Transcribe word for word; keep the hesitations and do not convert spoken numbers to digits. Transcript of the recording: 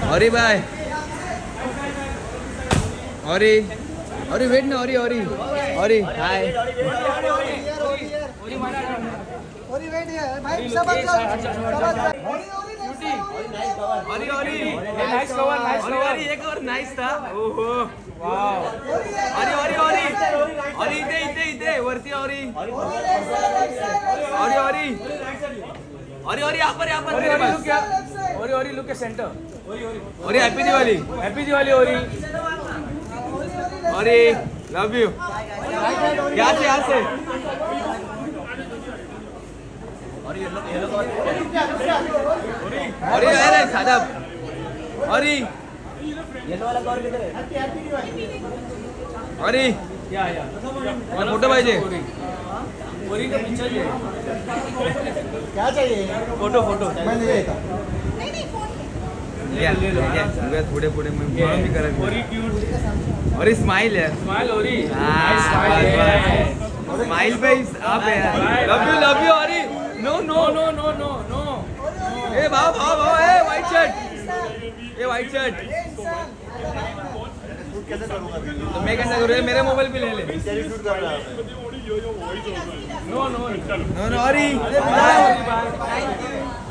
Ori bye. Ori. Ori wait na Ori Ori. Ori hi. Ori wait here. भाई सब Ori Ori Ori. Nice cover, nice cover. Ori एक और nice था. ओहो. Wow. Ori Ori Ori. Ori इथे इथे इथे वरती Ori. Ori Ori. Ori Ori यहाँ पर यहाँ पर मेरे पास. Ori Ori look at center. Ori happy Diwali. Happy Diwali Ori. Ori love you. यहाँ से यहाँ से. Ori अरे सादा. Ori. येलो वाला कवर किधर है? Ori. या या. मला फोटो पाहिजे. Ori का पिक्चर है. क्या चाहिए? Photo photo. मैं नहीं लेता. या या थोडे पुढे मी म्हणून मी करत Ori cute. Ori स्माइल है. Smile Ori. Nice smile. Smile पे आप है यार. Love you love you Ori. No no No no no no no. ए भाव भाव भाव ए व्हाइट शर्ट. ये व्हाइट शर्ट. कैसे करूँगा? तो मैं कैसे करूँ? मेरे मोबाइल पे ले ले. शूट कर रहा है. No no. No no Ori. Bye. Bye.